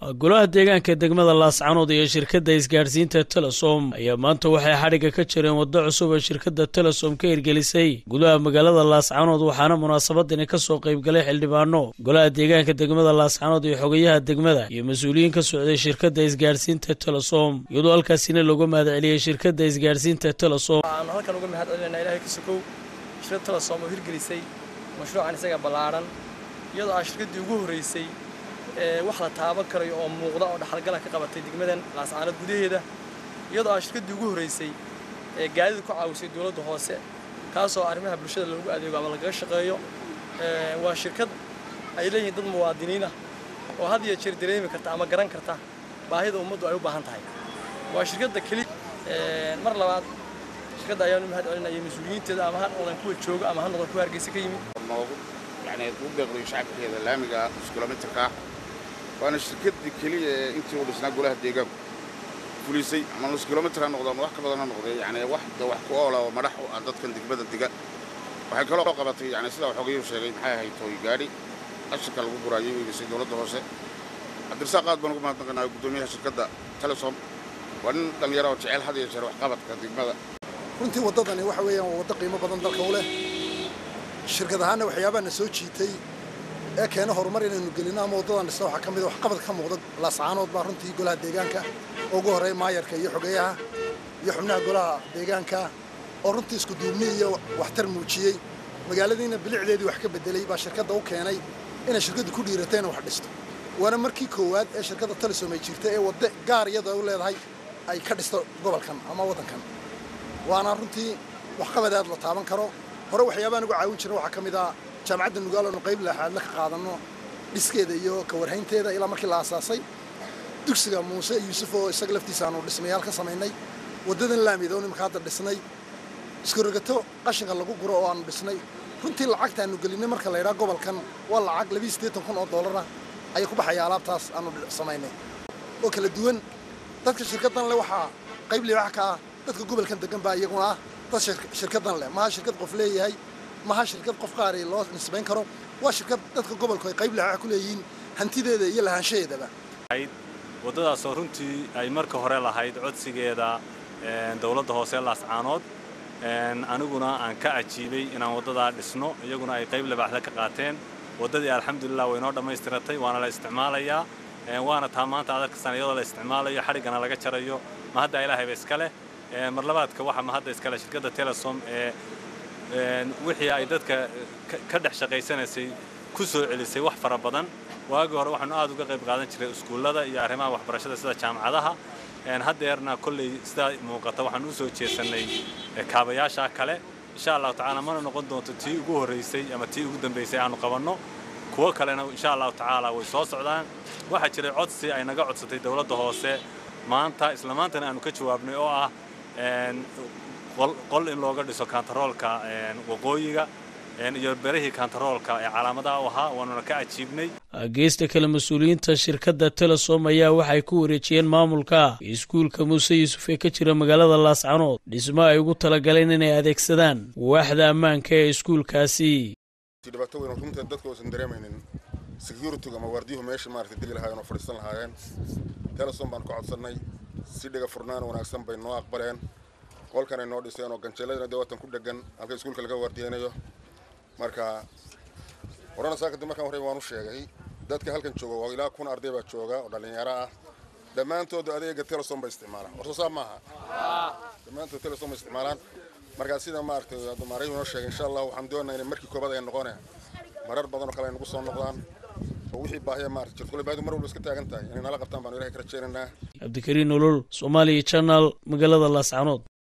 golaha deegaanka degmada Laascaanood iyo shirkadda isgaarsiinta Telesom ayaa maanta waxay xariga ka jireen waddo cusub ee shirkadda Telesom ka hirgelisay gudaha magaalada Laascaanood waxaana munaasabadani ka soo qayb galay xildhibaano golaha deegaanka degmada Laascaanood iyo xogayaha degmada iyo mas'uuliyiin ka socday shirkadda isgaarsiinta Telesom iyadoo halkaasina looga mahadceliyay shirkadda isgaarsiinta Telesom aan halkan uga mahadcelinaa Ilaahay ka sokow shirkadda Telesom oo hirgelisay mashruucan isaga balaaran iyadoo ay shirkaddii ugu horeysay wax la taaban karayo oo muuqda oo dhaxalgal ka qabatay degmadan Laascaanood gudaheeda iyadoo ay shirkaddii ugu horeysay gaadiid ku caawisay dawladda hoose kaas oo arrimaha bulshada loogu adeego ama laga shaqeeyo waa shirkad ay leeyihiin dad muwaadiniin ah oo had iyo jeer dareemi karta ama garan karta baahida ummaddu ay u baahan tahay waa shirkadda kali mar labaad shirkadda ayaan u mahadcelinayay mas'uuliyiinteeda ama han odan kuwa jooga ama han odan ku hargeysa ka yimid يعني وبيقولوا شعب كذا لامجا كيلومتر كا وأنا شركت كلية أنت ولسنا قولها دقيقة بوليسي عمل نص كيلومتر هنقضي ما حكى بدنا نقضي يعني واحدة وحكوا ولا مرح وعدد كان دق بدل دقة وحكوا قبضي يعني سلا وحقيه وشيء محايا هي توي جاري الشركة الوقراجي بيصير دولة دراسة الدراسة قاد بنقول ما تقنا قدوميها شركة تلصم وأن لم يروا تعال هذا يشرح قبض كدق بدل كنت وضدني وحوي وضقي ما بدن ذلك وله shirkadahaana waxyaabaana soo jiitay ee keena horumar inaynu gelino ama waddadan dhisno waxa kamid ah wax qabad ka muuqda Laascaanood baa runtii golaha deegaanka ugu horeey maayarka iyo xogayaha iyo xubnaha golaha deegaanka oo runtii isku duubni iyo waxtar muujiyay magaaladiina bilicdeedii wax ka bedelay baa shirkadda u keenay inay shirkaddu ku dhiirateen wax dhisto waana markii koowaad ee shirkadda Telesom ay jirtay ee waddo gaar iyada u leedahay ay ka dhisto gobolkan ama waddankan waana runtii wax qabadaad la taaban karo hore waxyaabaan uga caawin jiray waxa kamid ah jaamacadda Nugaal oo qayb lahaad la ka qaadano dhiskeeda iyo ka warhaynteeda ilaa markii la aasaasay dugsiga Muuse Yuusuf oo isaga laftiisa aanu dhismayaal ka sameynay wadadan laamida oo nimka hadda dhisnay isku rogato qashinka lagu guro oo aanu dhisnay runtii lacagta aanu gelinay marka la yiraahdo gobolkan waa lacag $82,000 ay ku baxay alaabtaas aanu sameynay oo kala duwan dadka shirkaddan le waxa qayb li waxa ka dadka gobolkan degan baa iyaguna shirkaddan leh ma shirkad qof leeyahay ma shirkad qof qaar ah loo nisbayn karo waa shirkad dadka gobolka ay qayb leh ku leeyihiin hantideeda iyo lahaanshadeeda wadadaas oo runtii ay marka hore lahayd codsigeeda dawladda hoose Laascaanood aniguna aan ka ajiibay inaan wadada dhisno iyaguna ay qayb labaxda ka qaateen wadadii alxamdulillah way noo dhameystiratay waana la isticmaalayaa waana taa maanta adarka sanadiyada la isticmaalayo xarigana laga jarayo ma hadda ilaahay ba iska leh mar labaadka waxa ma hadda iska leh shirkadda Telesom wixii ay dadka ka dhex shaqeysanaysay ku soo celisay wax fara badan waagi hore waxaanu aad uga qayb qaadan jiray iskuulada iyo arrimaha waxbarashada sida jaamacadaha haddeerna kulli sida muuqata waxaan u soo jeesanay kaabayaasha kale insha Allah ta'ala ma noqon doonto tii ugu horeysay ama tii ugu dambeysay aanu qabanno kuwa kalena insha Allah ta'ala way soo socdaan waxa jiray codsi ay naga codsatay dawladda hoose maanta isla maantana aanu ka jawaabnay oo ah qol in looga dhiso kantaroolka waqooyiga iyo berihii kantaroolka ee calaamadaha u ahaa waana ka ajiibnay geesta kale mas'uuliyiinta shirkadda Telesom ayaa waxay ku wareejiyeen maamulka iskuulka Muuse Yuusuf ee ka jira magaalada Laascaanood dhismo ay ugu talagaleen inay adeegsadaan waaxda ammaanka ee iskuulkaasi dhibaato weyn runtii dadku oo dareemaynin security ama wardiyo meesha maartay digi lahaayeen oo fadhiisan lahaayeen Telesom baan ku codsanay si dhiga furnaan wanaagsan bay noo aqbaleen qolkan ay noo dhiseen oo ganjeeladana dawladdan ku dhagan halka iskuulka laga wardiyeenayo marka horena saakada markaan hore waan u sheegay dadka halkan jooga waa ilaa 1,000 arday baa jooga oo dhalinyaro ah dhammaantood adeega Telesom bay isticmaalaan warso saab maaha dhammaantood Telesom bay isticmaalaan marka sida maartay hadda maray noo sheegay insha Allah waxaan doonaynaa markii koobaad ay noqonayaan marar badan oo kale ay nagu soo noqdaan wixii baahiya maartay jirkule baadu mar walba iska taagan tahay inay nala qabtaan baan Ilaahay ka rajaynaynaa Abdikariin Nolol Somali Channel magaalada Laascaanood